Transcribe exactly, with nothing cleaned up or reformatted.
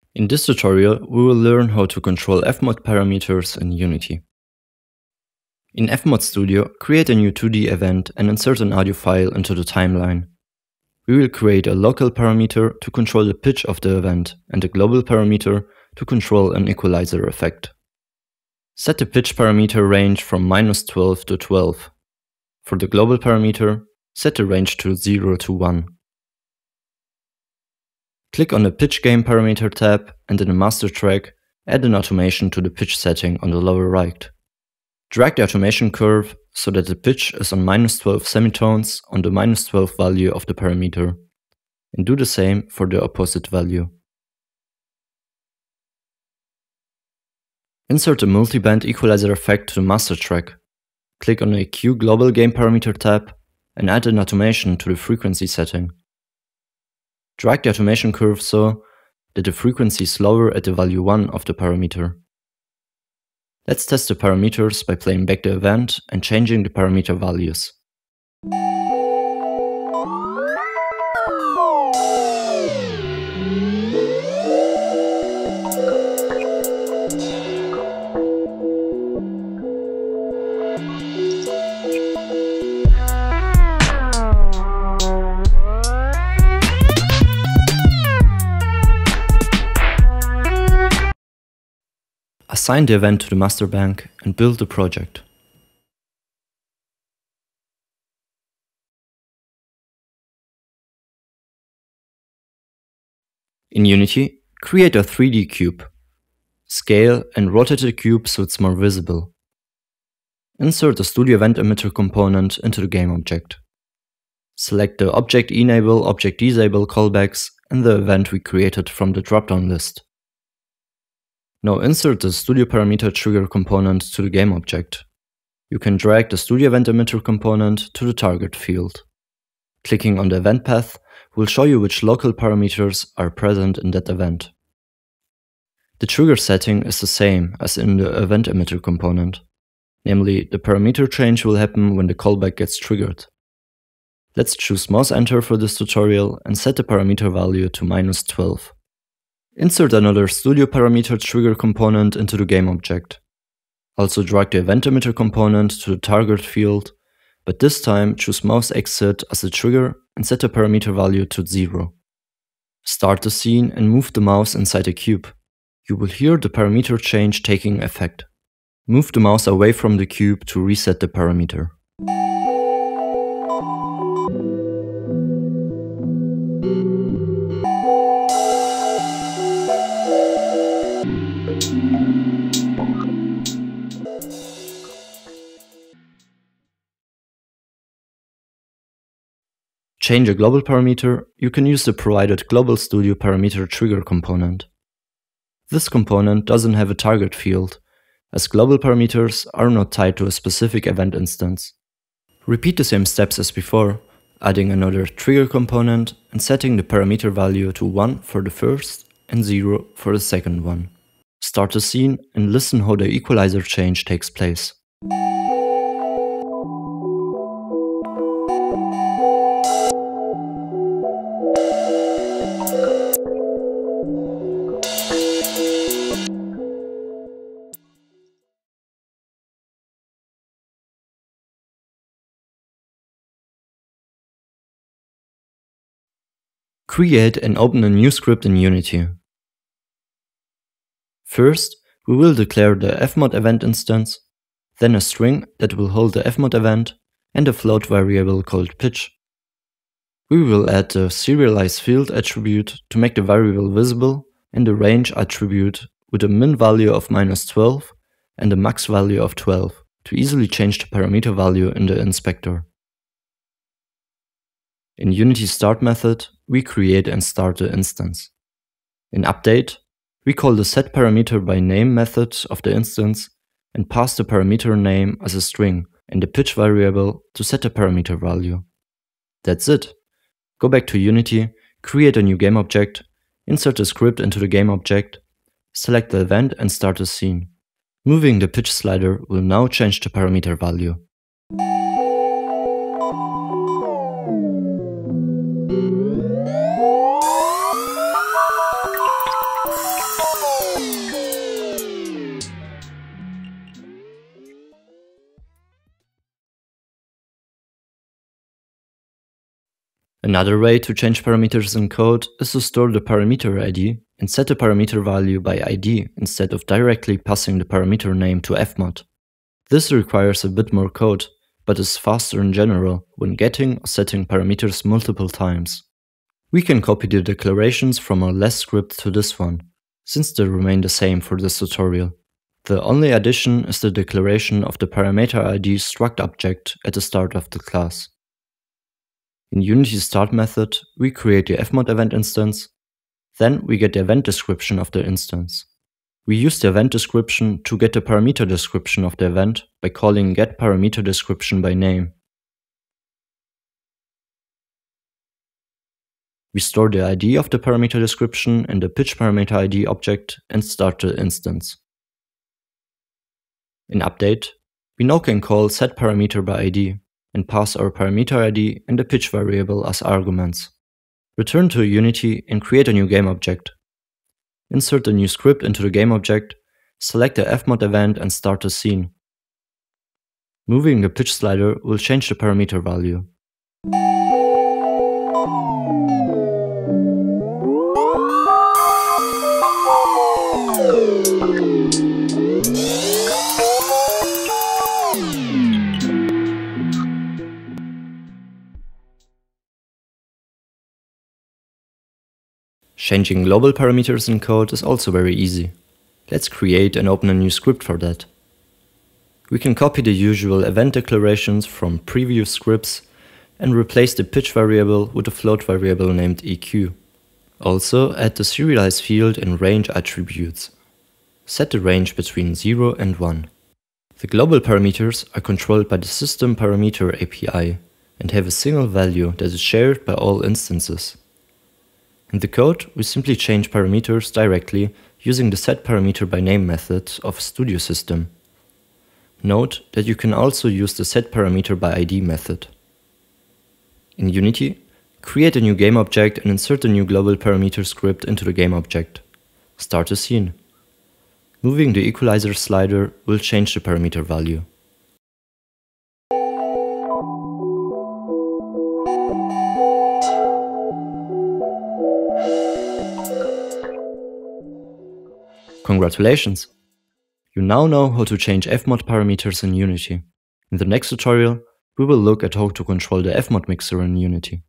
In this tutorial, we will learn how to control F M O D parameters in Unity. In F M O D Studio, create a new two D event and insert an audio file into the timeline. We will create a local parameter to control the pitch of the event and a global parameter to control an equalizer effect. Set the pitch parameter range from minus twelve to twelve. For the global parameter, set the range to zero to one. Click on the Pitch Game Parameter tab and in the Master track, add an automation to the pitch setting on the lower right. Drag the automation curve so that the pitch is on minus twelve semitones on the minus twelve value of the parameter, and do the same for the opposite value. Insert the multiband equalizer effect to the master track. Click on the E Q Global Game Parameter tab and add an automation to the frequency setting. Drag the automation curve so that the frequency is lower at the value one of the parameter. Let's test the parameters by playing back the event and changing the parameter values. Assign the event to the master bank and build the project. In Unity, create a three D cube. Scale and rotate the cube so it's more visible. Insert the Studio Event Emitter component into the game object. Select the Object Enable, Object Disable callbacks and the event we created from the dropdown list. Now insert the Studio Parameter Trigger component to the game object. You can drag the Studio Event Emitter component to the target field. Clicking on the event path will show you which local parameters are present in that event. The trigger setting is the same as in the Event Emitter component. Namely, the parameter change will happen when the callback gets triggered. Let's choose mouse enter for this tutorial and set the parameter value to minus twelve. Insert another Studio Parameter Trigger component into the game object. Also drag the Event Emitter component to the target field, but this time choose mouse exit as the trigger and set the parameter value to zero. Start the scene and move the mouse inside the cube. You will hear the parameter change taking effect. Move the mouse away from the cube to reset the parameter. Change a global parameter, you can use the provided Global Studio Parameter Trigger component. This component doesn't have a target field, as global parameters are not tied to a specific event instance. Repeat the same steps as before, adding another trigger component and setting the parameter value to one for the first and zero for the second one. Start the scene and listen how the equalizer change takes place. Create and open a new script in Unity. First, we will declare the F M O D event instance, then a string that will hold the F M O D event, and a float variable called pitch. We will add the serialize field attribute to make the variable visible, and the range attribute with a min value of minus twelve and a max value of twelve to easily change the parameter value in the inspector. In Unity start method, we create and start the instance. In update, we call the setParameterByName method of the instance and pass the parameter name as a string and the pitch variable to set the parameter value. That's it. Go back to Unity, create a new game object, insert the script into the game object, select the event and start the scene. Moving the pitch slider will now change the parameter value. Another way to change parameters in code is to store the parameter I D and set the parameter value by I D instead of directly passing the parameter name to F mod. This requires a bit more code, but is faster in general when getting or setting parameters multiple times. We can copy the declarations from our last script to this one, since they remain the same for this tutorial. The only addition is the declaration of the parameter I D struct object at the start of the class. In Unity's start method, we create the F mod event instance, then we get the event description of the instance. We use the event description to get the parameter description of the event by calling getParameterDescription by name. We store the I D of the parameter description in the pitchParameterID object and start the instance. In update, we now can call setParameterById and pass our parameter I D and the pitch variable as arguments. Return to Unity and create a new game object. Insert a new script into the game object, select the F mod event and start the scene. Moving the pitch slider will change the parameter value. Changing global parameters in code is also very easy. Let's create and open a new script for that. We can copy the usual event declarations from previous scripts and replace the pitch variable with a float variable named E Q. Also add the serialize field and range attributes. Set the range between zero and one. The global parameters are controlled by the System Parameter A P I and have a single value that is shared by all instances. In the code, we simply change parameters directly using the setParameterByName method of Studio System. Note that you can also use the setParameterById method. In Unity, create a new game object and insert a new global parameter script into the game object. Start a scene. Moving the equalizer slider will change the parameter value. Congratulations! You now know how to change F mod parameters in Unity. In the next tutorial, we will look at how to control the F mod mixer in Unity.